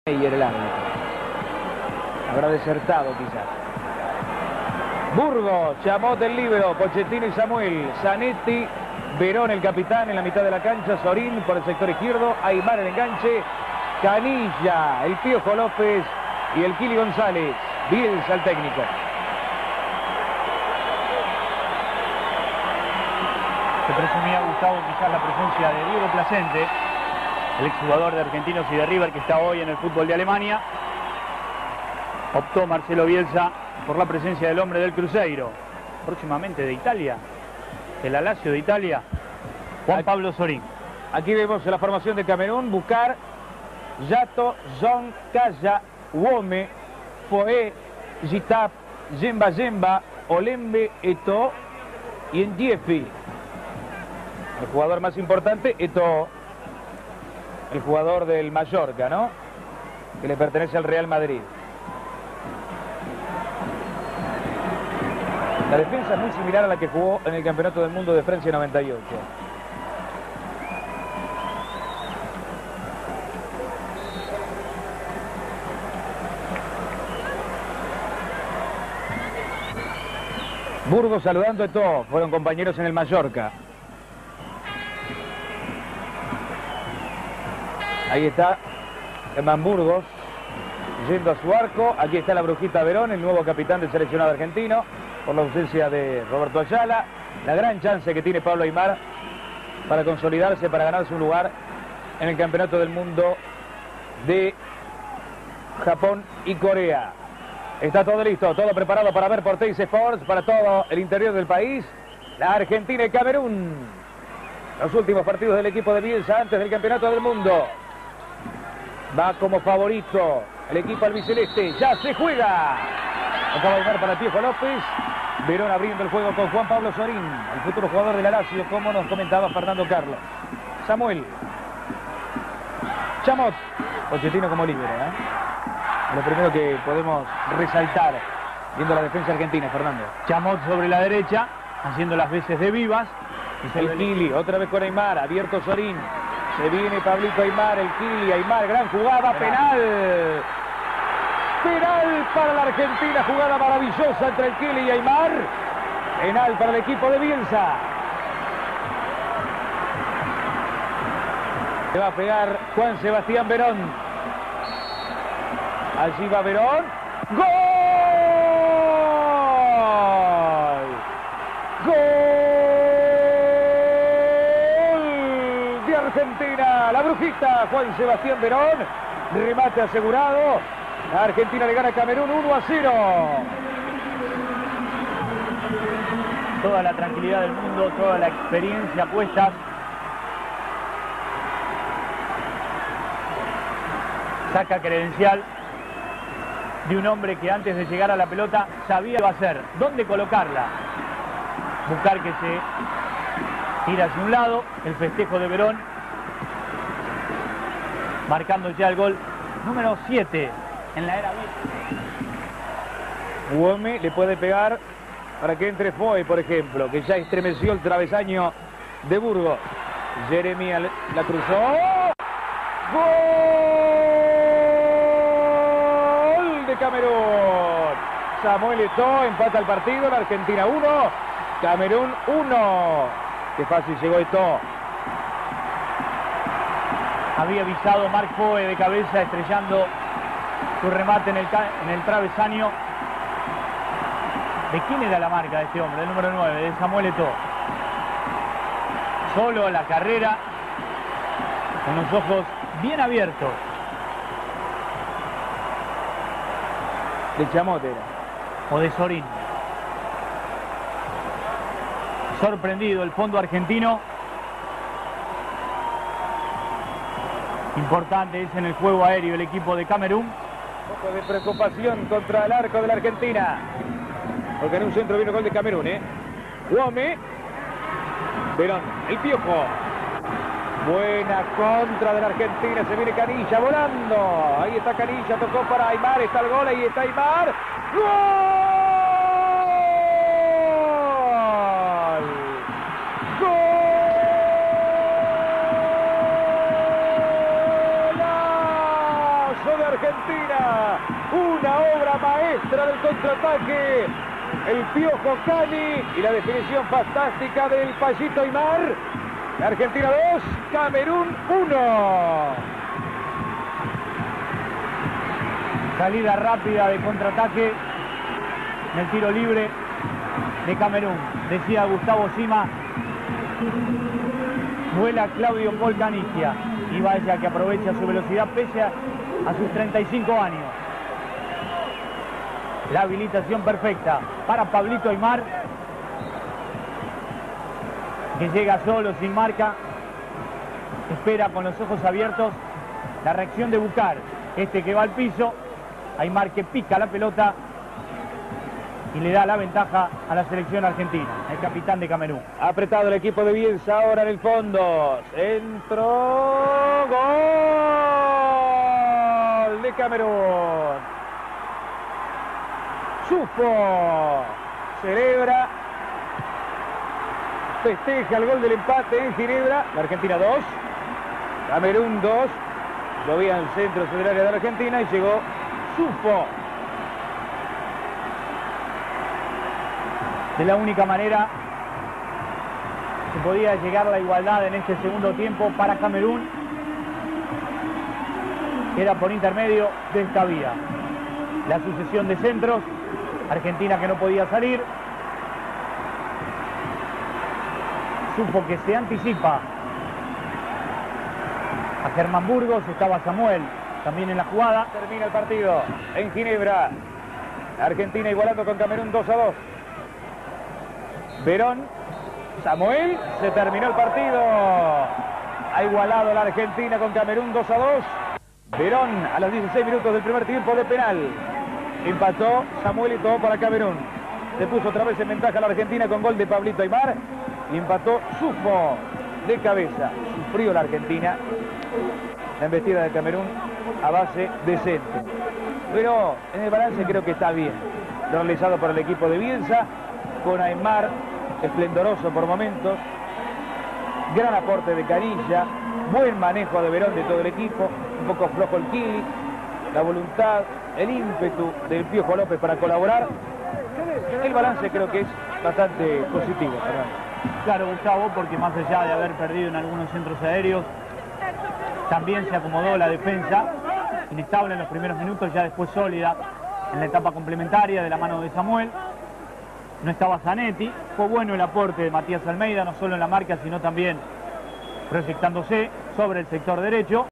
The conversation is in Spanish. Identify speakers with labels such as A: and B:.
A: Y el árbitro habrá desertado quizás. Burgos, Chamot el líbero, Pochettino y Samuel, Zanetti, Verón el capitán en la mitad de la cancha, Sorín por el sector izquierdo, Aymar el enganche, Canilla, el Piojo López y el Kili González. Bielsa el técnico.
B: Se presumía, Gustavo, quizás la presencia de Diego Placente, el exjugador de Argentinos y de River que está hoy en el fútbol de Alemania. Optó Marcelo Bielsa por la presencia del hombre del Cruzeiro, próximamente de Italia, el Lazio de Italia, Juan Pablo Sorín.
A: Aquí vemos la formación de Camerún: Bucar, Yato, Zong, Kaya, Wome, Foé, Gitap, Yemba, Olembe, Eto'o y Ndiefi. El jugador más importante, Eto'o, el jugador del Mallorca, ¿no?, que le pertenece al Real Madrid. La defensa es muy similar a la que jugó en el Campeonato del Mundo de Francia 98. Burgos saludando a Eto'o, fueron compañeros en el Mallorca. Ahí está Germán Burgos yendo a su arco. Aquí está la Brujita Verón, el nuevo capitán del seleccionado argentino, por la ausencia de Roberto Ayala. La gran chance que tiene Pablo Aymar para consolidarse, para ganarse un lugar en el Campeonato del Mundo de Japón y Corea. Está todo listo, todo preparado para ver por Teis Sports, para todo el interior del país. La Argentina y Camerún, los últimos partidos del equipo de Bielsa antes del Campeonato del Mundo. Va como favorito el equipo albiceleste. Ya se juega. Acaba de dar para el Piojo López. Verón abriendo el juego con Juan Pablo Sorín, el futuro jugador de la Lazio, como nos comentaba Fernando Carlos. Samuel. Chamot. Pochettino como líbero, Lo primero que podemos resaltar viendo la defensa argentina, Fernando.
B: Chamot sobre la derecha, haciendo las veces de Vivas.
A: Y el Kili, otra vez con Aymar, abierto Sorín. Se viene Pablito Aymar, el Kili, Aymar, gran jugada, penal. Penal para la Argentina, jugada maravillosa entre el Kili y Aymar. Penal para el equipo de Bielsa. Se va a pegar Juan Sebastián Verón. Allí va Verón. ¡Gol! ¡Gol de Argentina! La Brujita, Juan Sebastián Verón. Remate asegurado. La Argentina le gana a Camerún 1-0.
B: Toda la tranquilidad del mundo, toda la experiencia puesta. Saca credencial de un hombre que antes de llegar a la pelota sabía qué iba a hacer, dónde colocarla. Buscar que se tira hacia un lado, el festejo de Verón, marcando ya el gol número 7 en la era vieja.
A: Wome le puede pegar para que entre Foy, por ejemplo, que ya estremeció el travesaño de Burgos. Jeremia la cruzó. ¡Gol de Camerún! Samuel Eto'o empata el partido. La Argentina 1, Camerún 1. Qué fácil llegó Eto'o.
B: Había avisado Marc Foe de cabeza, estrellando su remate en el travesaño. ¿De quién era la marca de este hombre? Del número 9, de Samuel Eto'o. Solo la carrera, con los ojos bien abiertos.
A: De Chamot era.
B: O de Sorín. Sorprendido el fondo argentino. Importante es en el juego aéreo el equipo de Camerún.
A: Un poco de preocupación contra el arco de la Argentina, porque en un centro vino gol de Camerún, Wome. Verón, el Piojo. Buena contra de la Argentina, se viene Canilla volando. Ahí está Canilla, tocó para Aymar, está el gol, ahí está Aymar. ¡Gol! ¡Golazo de Argentina. Una obra maestra del contraataque. El Piojo Cani y la definición fantástica del Payito Aimar. Argentina 2, Camerún 1.
B: Salida rápida de contraataque en el tiro libre de Camerún. Decía Gustavo Sima, vuela Claudio Paul Canigia. Y vaya que aprovecha su velocidad pese a sus 35 años. La habilitación perfecta para Pablito Aimar, que llega solo, sin marca. Espera con los ojos abiertos la reacción de Bucar. Este que va al piso. Aimar que pica la pelota y le da la ventaja a la selección argentina, el capitán de Camerún.
A: Ha apretado el equipo de Bielsa ahora en el fondo. Entró. Gol de Camerún. Sufo. Celebra. Festeja el gol del empate en Ginebra. La Argentina 2. Camerún 2. Llovía el centro del área de la Argentina y llegó Sufo.
B: De la única manera que podía llegar la igualdad en este segundo tiempo para Camerún era por intermedio de esta vía. La sucesión de centros, Argentina que no podía salir. Sufo que se anticipa a Germán Burgos, estaba Samuel también en la jugada.
A: Termina el partido en Ginebra. Argentina igualando con Camerún 2-2. Verón, Samuel, se terminó el partido. Ha igualado la Argentina con Camerún 2-2. Verón a los 16 minutos del primer tiempo de penal. Empató Samuel y todo para Camerún. Se puso otra vez en ventaja la Argentina con gol de Pablito Aimar. Y empató Sufo de cabeza. Sufrió la Argentina. La embestida de Camerún a base decente. Pero en el balance creo que está bien. Realizado por el equipo de Bielsa. Con Aimar esplendoroso por momentos. Gran aporte de Canilla. Buen manejo de Verón de todo el equipo. Un poco flojo el Kili. La voluntad, el ímpetu del Piojo López para colaborar. El balance creo que es bastante positivo, Fernando.
B: Claro, Gustavo, porque más allá de haber perdido en algunos centros aéreos, también se acomodó la defensa, inestable en los primeros minutos, ya después sólida en la etapa complementaria de la mano de Samuel. No estaba Zanetti, fue bueno el aporte de Matías Almeida, no solo en la marca, sino también proyectándose sobre el sector derecho.